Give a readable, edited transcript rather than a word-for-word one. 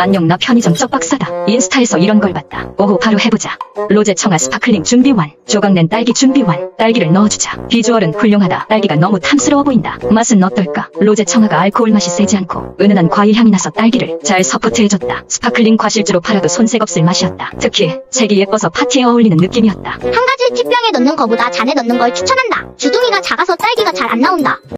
안녕, 나 편의점 쪽박사다. 인스타에서 이런 걸 봤다. 오호, 바로 해보자. 로제 청아 스파클링 준비 완. 조각낸 딸기 준비 완. 딸기를 넣어주자. 비주얼은 훌륭하다. 딸기가 너무 탐스러워 보인다. 맛은 어떨까? 로제 청아가 알코올 맛이 세지 않고 은은한 과일 향이 나서 딸기를 잘 서포트해줬다. 스파클링 과실주로 팔아도 손색 없을 맛이었다. 특히 색이 예뻐서 파티에 어울리는 느낌이었다. 한 가지 팁병에 넣는 거보다 잔에 넣는 걸 추천한다. 주둥이가 작아서 딸기가 잘 안 나온다.